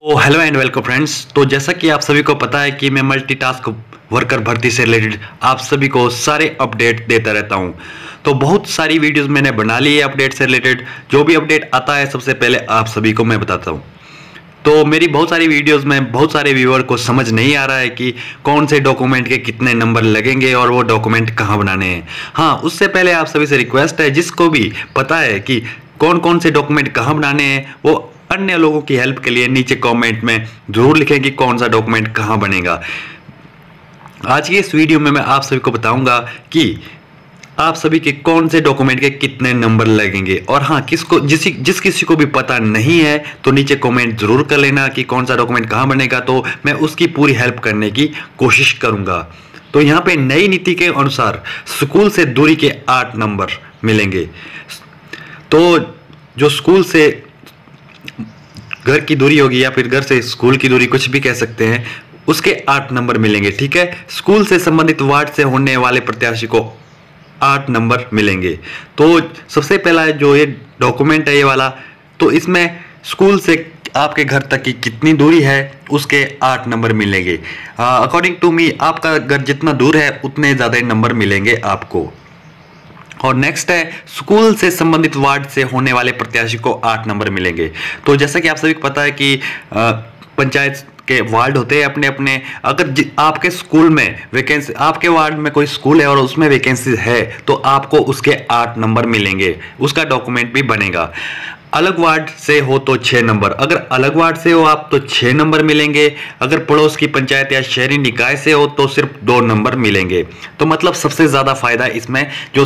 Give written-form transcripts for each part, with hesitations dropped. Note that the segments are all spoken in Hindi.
तो हेलो एंड वेलकम फ्रेंड्स। तो जैसा कि आप सभी को पता है कि मैं मल्टीटास्क वर्कर भर्ती से रिलेटेड आप सभी को सारे अपडेट देता रहता हूं। तो बहुत सारी वीडियोस मैंने बना ली है अपडेट से रिलेटेड। जो भी अपडेट आता है सबसे पहले आप सभी को मैं बताता हूं। तो मेरी बहुत सारी वीडियोस में बहुत सारे व्यूअर को समझ नहीं आ रहा है कि कौन से डॉक्यूमेंट के कितने नंबर लगेंगे और वो डॉक्यूमेंट कहाँ बनाने हैं। हाँ, उससे पहले आप सभी से रिक्वेस्ट है, जिसको भी पता है कि कौन कौन से डॉक्यूमेंट कहाँ बनाने हैं वो अन्य लोगों की हेल्प के लिए नीचे कमेंट में जरूर लिखें कि कौन सा डॉक्यूमेंट कहाँ बनेगा। आज की इस वीडियो में मैं आप सभी को बताऊंगा कि आप सभी के कौन से डॉक्यूमेंट के कितने नंबर लगेंगे। और हाँ, जिस किसी को भी पता नहीं है तो नीचे कमेंट जरूर कर लेना कि कौन सा डॉक्यूमेंट कहाँ बनेगा, तो मैं उसकी पूरी हेल्प करने की कोशिश करूंगा। तो यहाँ पे नई नीति के अनुसार स्कूल से दूरी के 8 नंबर मिलेंगे। तो जो स्कूल से घर की दूरी होगी या फिर घर से स्कूल की दूरी, कुछ भी कह सकते हैं, उसके 8 नंबर मिलेंगे। ठीक है, स्कूल से संबंधित वार्ड से होने वाले प्रत्याशी को 8 नंबर मिलेंगे। तो सबसे पहला जो ये डॉक्यूमेंट है ये वाला, तो इसमें स्कूल से आपके घर तक की कितनी दूरी है उसके 8 नंबर मिलेंगे। अकॉर्डिंग टू मी आपका घर जितना दूर है उतने ज़्यादा नंबर मिलेंगे आपको। और नेक्स्ट है, स्कूल से संबंधित वार्ड से होने वाले प्रत्याशी को 8 नंबर मिलेंगे। तो जैसा कि आप सभी को पता है कि पंचायत के वार्ड होते हैं अपने अपने। अगर आपके स्कूल में वैकेंसी, आपके वार्ड में कोई स्कूल है और उसमें वैकेंसी है तो आपको उसके 8 नंबर मिलेंगे, उसका डॉक्यूमेंट भी बनेगा। अलग वार्ड से हो तो 6 नंबर, अगर अलग वार्ड से हो आप तो 6 नंबर मिलेंगे। अगर पड़ोस की पंचायत या शहरी निकाय से हो तो सिर्फ 2 नंबर मिलेंगे। तो मतलब सबसे ज़्यादा फायदा इसमें जो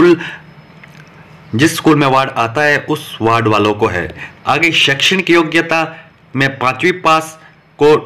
जिस स्कूल में वार्ड आता है उस वार्ड वालों को है। आगे शैक्षणिक योग्यता में 5वीं पास को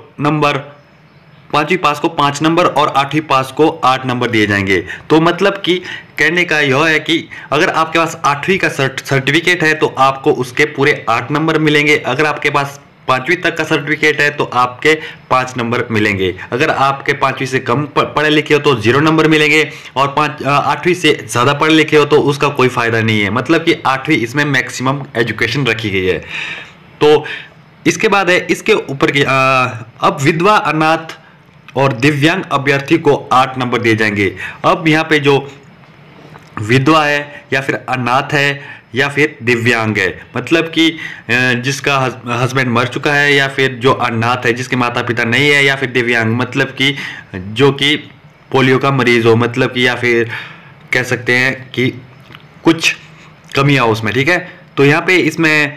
5 नंबर और 8वीं पास को 8 नंबर दिए जाएंगे। तो मतलब कि कहने का यह है कि अगर आपके पास 8वीं का सर्टिफिकेट है तो आपको उसके पूरे 8 नंबर मिलेंगे। अगर आपके पास 5वीं तक का सर्टिफिकेट है तो आपके 5 नंबर मिलेंगे। अगर आपके 5वीं से कम पढ़े लिखे हो तो 0 नंबर मिलेंगे, और 8वीं से ज़्यादा पढ़े लिखे हो तो उसका कोई फ़ायदा नहीं है। मतलब कि 8वीं इसमें मैक्सिमम एजुकेशन रखी गई है। तो इसके बाद है, इसके ऊपर की अब विधवा, अनाथ और दिव्यांग अभ्यर्थी को 8 नंबर दिए जाएंगे। अब यहाँ पे जो विधवा है या फिर अनाथ है या फिर दिव्यांग है, मतलब कि जिसका हस्बैंड मर चुका है, या फिर जो अनाथ है जिसके माता पिता नहीं है, या फिर दिव्यांग मतलब कि जो कि पोलियो का मरीज हो, मतलब कि या फिर कह सकते हैं कि कुछ कमियां हो उसमें। ठीक है, तो यहाँ पे इसमें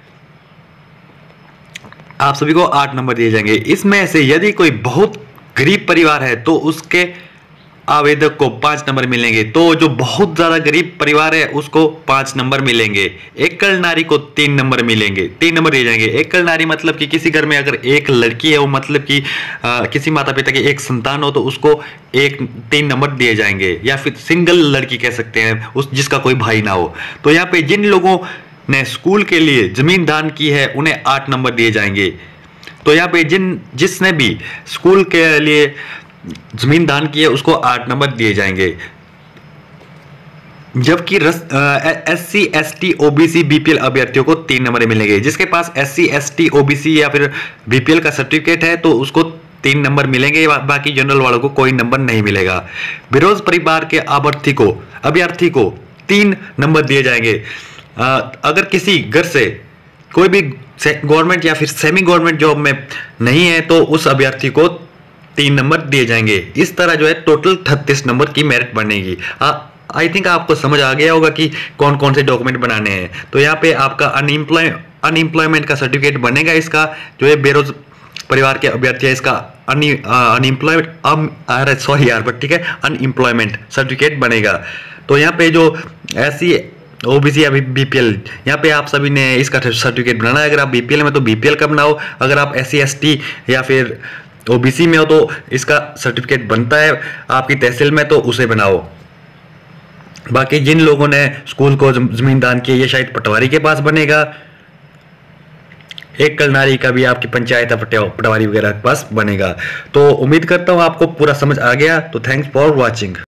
आप सभी को 8 नंबर दिए जाएंगे। इसमें से यदि कोई बहुत गरीब परिवार है तो उसके आवेदक को 5 नंबर मिलेंगे। तो जो बहुत ज़्यादा गरीब परिवार है उसको 5 नंबर मिलेंगे। एकल नारी को 3 नंबर मिलेंगे, 3 नंबर दिए जाएंगे। एकल नारी मतलब कि किसी घर में अगर एक लड़की है, वो मतलब कि किसी माता पिता की एक संतान हो तो उसको 3 नंबर दिए जाएंगे। या फिर सिंगल लड़की कह सकते हैं, जिसका कोई भाई ना हो। तो यहाँ पे जिन लोगों ने स्कूल के लिए जमीन दान की है उन्हें 8 नंबर दिए जाएंगे। तो यहाँ पे जिसने भी स्कूल के लिए जमीन दान की है उसको 8 नंबर दिए जाएंगे। जबकि SC ST OBC BPL अभ्यर्थियों को 3 नंबर मिलेंगे। जिसके पास SC ST OBC या फिर BPL का सर्टिफिकेट है तो उसको 3 नंबर मिलेंगे, बाकी जनरल वालों को कोई नंबर नहीं मिलेगा। बेरोज परिवार के अभ्यर्थी को 3 नंबर दिए जाएंगे। अगर किसी घर से कोई भी गवर्नमेंट या फिर सेमी गवर्नमेंट जॉब में नहीं है तो उस अभ्यर्थी को 3 नंबर दिए जाएंगे। इस तरह जो है टोटल 36 नंबर की मेरिट बनेगी। आई थिंक आपको समझ आ गया होगा कि कौन कौन से डॉक्यूमेंट बनाने हैं। तो यहाँ पे आपका अनएम्प्लॉयमेंट का सर्टिफिकेट बनेगा। इसका जो है बेरोज परिवार के अभ्यर्थी है इसका अनएम्प्लॉयमेंट सर्टिफिकेट बनेगा। तो यहाँ पे जो SC OBC या BPL, यहाँ पे आप सभी ने इसका सर्टिफिकेट बनाना है। अगर आप BPL में तो BPL का बनाओ, अगर आप SC ST या फिर OBC में हो तो इसका सर्टिफिकेट बनता है आपकी तहसील में, तो उसे बनाओ। बाकी जिन लोगों ने स्कूल को जमीन दान की, ये शायद पटवारी के पास बनेगा। एकल नारी का भी आपकी पंचायत पटवारी वगैरह के पास बनेगा। तो उम्मीद करता हूँ आपको पूरा समझ आ गया। तो थैंक्स फॉर वॉचिंग।